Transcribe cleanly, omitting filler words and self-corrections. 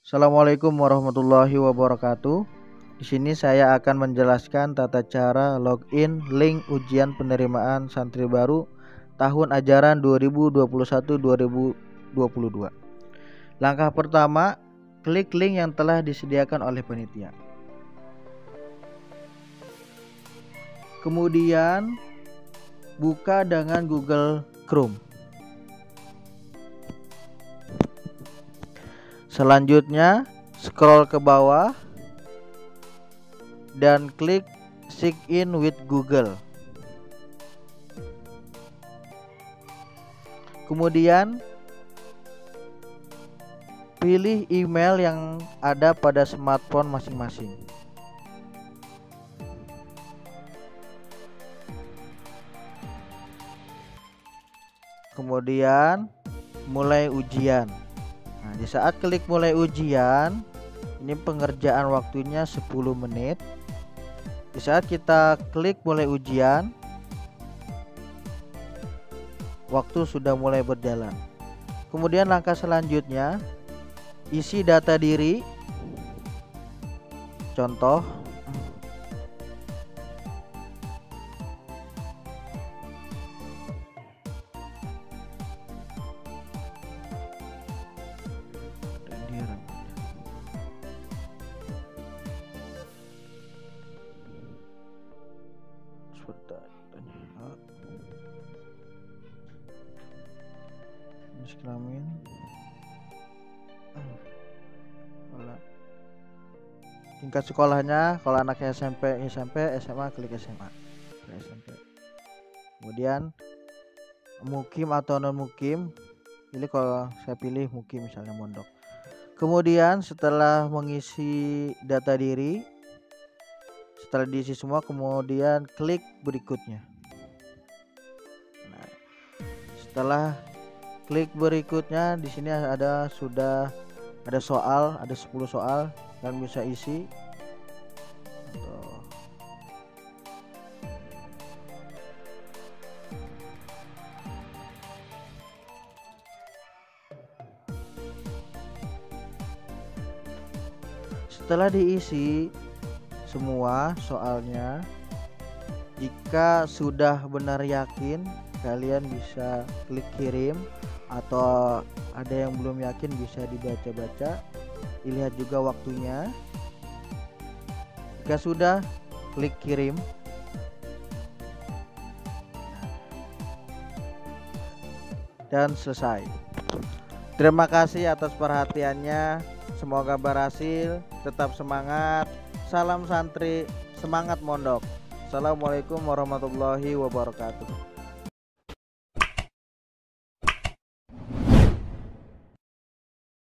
Assalamualaikum warahmatullahi wabarakatuh. Di sini saya akan menjelaskan tata cara login link ujian penerimaan santri baru tahun ajaran 2021-2022. Langkah pertama, klik link yang telah disediakan oleh panitia. Kemudian buka dengan Google Chrome. Selanjutnya, scroll ke bawah dan klik Sign in with Google. Kemudian, pilih email yang ada pada smartphone masing-masing. Kemudian, mulai ujian. Nah, di saat klik mulai ujian, ini pengerjaan waktunya 10 menit. Di saat kita klik mulai ujian, waktu sudah mulai berjalan. Kemudian langkah selanjutnya, isi data diri. Contoh, kelamin, tingkat sekolahnya. Kalau anaknya SMP, SMA klik SMA. SMP. Kemudian mukim atau non mukim. Ini kalau saya pilih mukim, misalnya mondok. Kemudian setelah mengisi data diri, setelah diisi semua, kemudian klik berikutnya. Nah, setelah klik berikutnya, di sini sudah ada soal, ada 10 soal dan bisa isi. Setelah diisi semua soalnya, jika sudah benar yakin, kalian bisa klik kirim, atau ada yang belum yakin bisa dibaca-baca, dilihat juga waktunya. Jika sudah, klik kirim. Dan selesai. Terima kasih atas perhatiannya. Semoga berhasil. Tetap semangat. Salam santri, semangat mondok. Assalamualaikum warahmatullahi wabarakatuh.